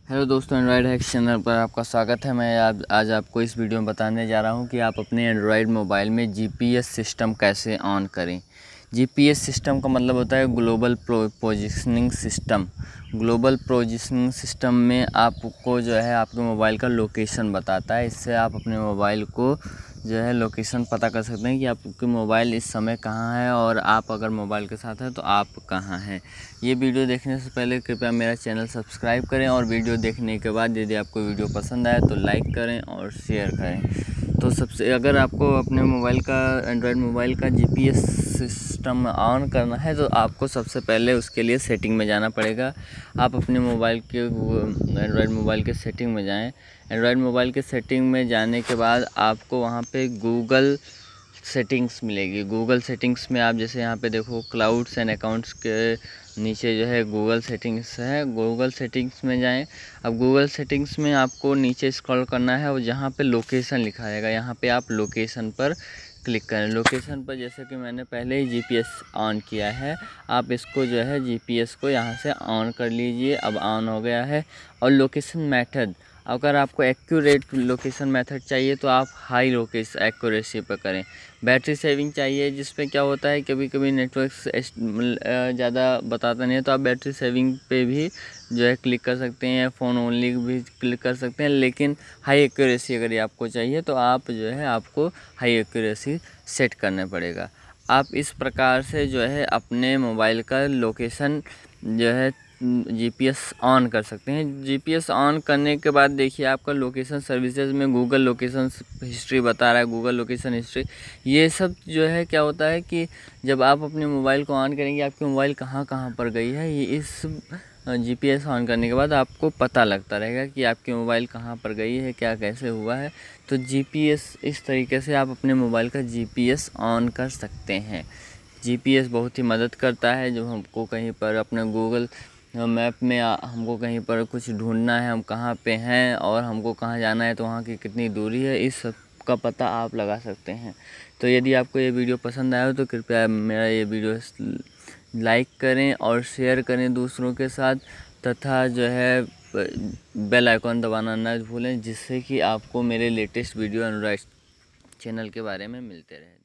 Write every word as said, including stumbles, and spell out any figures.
Hello दोस्तों, Android hacks channel पर आपका स्वागत है। मैं आज आज आपको इस वीडियो में बताने जा रहा हूं कि आप अपने एंड्रॉयड मोबाइल में जीपीएस सिस्टम कैसे ऑन करें। जीपीएस सिस्टम का मतलब होता है global positioning system. Global positioning system में आपको जो है आपके मोबाइल का लोकेशन बताता है। इससे आप अपने मोबाइल को जो है लोकेशन पता कर सकते हैं कि आपके मोबाइल इस समय कहाँ है, और आप अगर मोबाइल के साथ हैं तो आप कहाँ हैं। ये वीडियो देखने से पहले कृपया मेरा चैनल सब्सक्राइब करें, और वीडियो देखने के बाद यदि आपको वीडियो पसंद आए तो लाइक करें और शेयर करें। तो सबसे अगर आपको अपने मोबाइल का एंड्रॉयड मोबाइल का जीपीएस सिस्टम ऑन करना है तो आपको सबसे पहले उसके लिए सेटिंग में जाना पड़ेगा। आप अपने मोबाइल के एंड्रॉयड मोबाइल के सेटिंग में जाएं। एंड्रॉयड मोबाइल के सेटिंग में जाने के बाद आपको वहाँ पे गूगल सेटिंग्स मिलेगी। गूगल सेटिंग्स में आप जैसे यहाँ पे देखो क्लाउड्स एंड अकाउंट्स के नीचे जो है गूगल सेटिंग्स है। गूगल सेटिंग्स में जाएं। अब गूगल सेटिंग्स में आपको नीचे स्क्रॉल करना है और जहाँ पे लोकेशन लिखा रहेगा यहाँ पे आप लोकेशन पर क्लिक करें। लोकेशन पर जैसे कि मैंने पहले ही जीपीएस ऑन किया है, आप इसको जो है जीपीएस को यहाँ से ऑन कर लीजिए। अब ऑन हो गया है। और लोकेशन मेथड, अगर आपको एक्यूरेट लोकेशन मेथड चाहिए तो आप हाई लोकेशन एक्यूरेसी पर करें। बैटरी सेविंग चाहिए, जिसमें क्या होता है कभी कभी नेटवर्क ज़्यादा बताता नहीं है, तो आप बैटरी सेविंग पे भी जो है क्लिक कर सकते हैं। फ़ोन ओनली भी क्लिक कर सकते हैं, लेकिन हाई एक्यूरेसी अगर आपको चाहिए तो आप जो है आपको हाई एक्यूरेसी सेट करना पड़ेगा। आप इस प्रकार से जो है अपने मोबाइल का लोकेशन जो है जीपीएस ऑन कर सकते हैं। जीपीएस ऑन करने के बाद देखिए आपका लोकेशन सर्विसेज में गूगल लोकेशन हिस्ट्री बता रहा है, गूगल लोकेशन हिस्ट्री। ये सब जो है क्या होता है कि जब आप अपने मोबाइल को ऑन करेंगे आपकी मोबाइल कहाँ कहाँ पर गई है, ये इस जीपीएस ऑन करने के बाद आपको पता लगता रहेगा कि आपकी मोबाइल कहाँ पर गई है, क्या कैसे हुआ है। तो जीपीएस इस तरीके से आप अपने मोबाइल का जीपीएस ऑन कर सकते हैं। जीपीएस बहुत ही मदद करता है जब हमको कहीं पर अपने गूगल मैप में हमको कहीं पर कुछ ढूंढना है, हम कहाँ पे हैं और हमको कहाँ जाना है, तो वहाँ की कितनी दूरी है, इस सब का पता आप लगा सकते हैं। तो यदि आपको ये वीडियो पसंद आया हो तो कृपया मेरा ये वीडियो लाइक करें और शेयर करें दूसरों के साथ, तथा जो है बेल आइकॉन दबाना ना भूलें, जिससे कि आपको मेरे लेटेस्ट वीडियो एंड्रॉयड चैनल के बारे में मिलते रहे।